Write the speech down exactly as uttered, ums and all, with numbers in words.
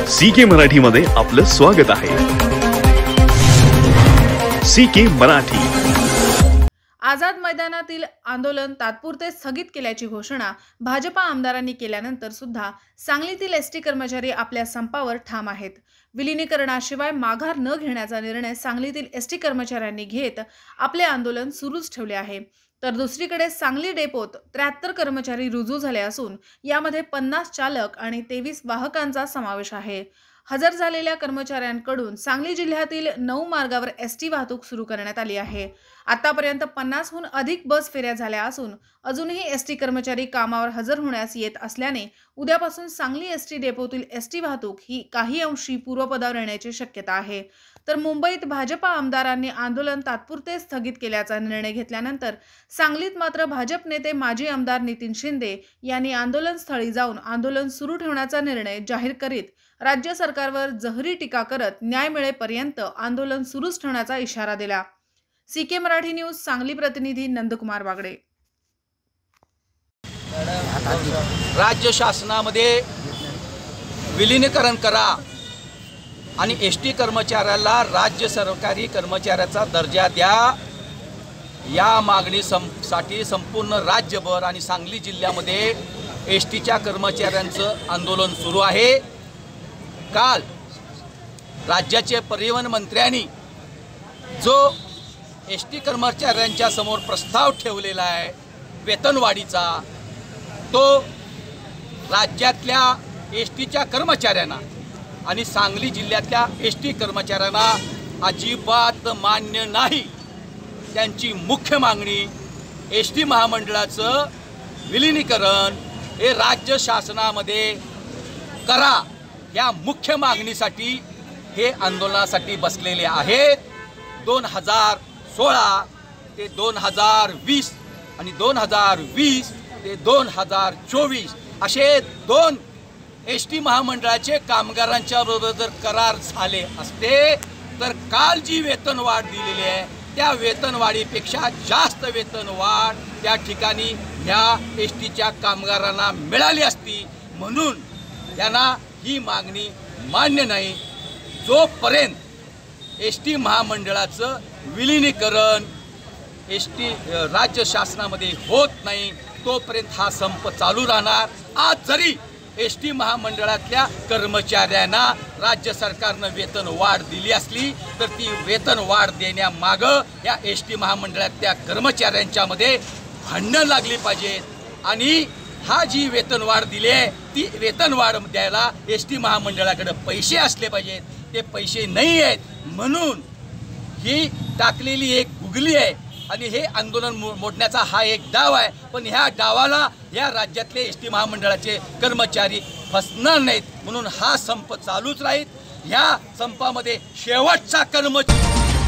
C K Marathi मध्ये आपलं स्वागत आहे। C K Marathi. आझाद मैदानातील आंदोलन तात्पुरते स्थगित केल्याची घोषणा भाजपा आमदारांनी केल्यानंतर सुद्धा सांगलीतील एसटी कर्मचारी आपल्या संपावर ठाम आहेत। विलीनीकरणाशिवाय माघार न घेण्याचा निर्णय सांगलीतील एसटी कर्मचाऱ्यांनी घेत आपले आंदोलन सुरूच ठेवले आहे। तर दुसरीकडे सांगली डेपोत त्र्याहत्तर कर्मचारी रुजू झाले असून यामध्ये पन्नास चालक आणि तेवीस वाहकांचा समावेश आहे। हजर झालेल्या कर्मचाऱ्यांकडून सांगली जिल्ह्यातील नऊ मार्गावर एसटी वाहतूक सुरू करण्यात आली आहे। आतापर्यंत पन्नासहून अधिक बस फेऱ्या झाल्या असून अजूनही एसटी कर्मचारी कामावर हजर होण्यास येत असल्याने उद्यापासून सांगली एसटी डेपोतील एसटी वाहतूक ही काही अंशी पूर्वपदावर येण्याची शक्यता आहे। तर मुंबईत भाजपा आमदारांनी आंदोलन तात्पुरते स्थगित केल्याचा निर्णय घेतल्यानंतर सांगलीत मात्र भाजप नेते माजी आमदार नितीन शिंदे यांनी आंदोलनस्थळी जाऊन आंदोलन सुरू ठेवण्याचा निर्णय जाहीर करीत राज्य सरकारवर जहरी टीका करत न्याय मिळेपर्यंत आंदोलन सुरूच ठेवण्याचा इशारा दिला। C K Marathi news Sangli प्रतिनिधी नंदकुमार बागडे। राज्य शासनामध्ये विलीनीकरण करा आणि एसटी कर्मचाऱ्याला राज्य सरकारी कर्मचाऱ्याचा दर्जा द्या या मागणी साठी संपूर्ण राज्यभर आणि सांगली जिल्ह्यामध्ये एसटीच्या कर्मचाऱ्यांचं आंदोलन सुरू आहे। काल राज्याचे परिवहन मंत्र्यांनी जो एसटी कर्मचाऱ्यांच्या समोर प्रस्ताव ठेवलेला आहे वेतनवाढीचा, तो राज्यातल्या एसटीच्या कर्मचाऱ्यांना आणि सांगली जिल्ह्यातल्या एसटी कर्मचाऱ्यांना अजिबात मान्य नाही। त्यांची मुख्य मागणी एसटी महामंडळाचं विलीनीकरण हे राज्य शासनामध्ये करा या मुख्य मागणीसाठी हे आंदोलनासाठी बसलेले आहेत। दोन हजार सोळा ते दोन हजार वीस आणि दोन हजार वीस ते दोन हजार चोवीस असे दोन एसटी महामंडळाचे कामगारांच्या बरोबर जर करार झाले असते तर काल जी वेतनवाढ दिलेली आहे त्या वेतनवाढीपेक्षा जास्त वेतनवाढ त्या ठिकाणी ह्या एसटीच्या कामगारांना मिळाली असती। म्हणून त्यांना ही मागणी मान्य नाही। जोपर्यंत एसटी महामंडळाचं विलीनीकरण एसटी राज्य शासनामध्ये होत नाही तोपर्यंत हा संप चालू राहणार। आज जरी एसटी महामंडळातल्या कर्मचाऱ्यांना राज्य सरकारनं वेतन वाढ दिली असली तर ती वेतन वाढ देण्यामागं या एसटी महामंडळातल्या कर्मचाऱ्यांच्यामध्ये भांडणं लागली पाहिजेत आणि हा जी वेतनवाढ दिली आहे ती वेतनवाढ द्यायला एसटी महामंडळाकडे पैसे असले पाहिजेत। ते पैसे नाही आहेत म्हणून ही टाकलेली एक गुगली आहे आणि हे आंदोलन मोडण्याचा हा एक डाव आहे। पण ह्या डावाला या राज्यातले एसटी महामंडळाचे कर्मचारी फसणार नाहीत म्हणून हा संप चालूच राहील। ह्या संपामध्ये शेवटचा कर्मचारी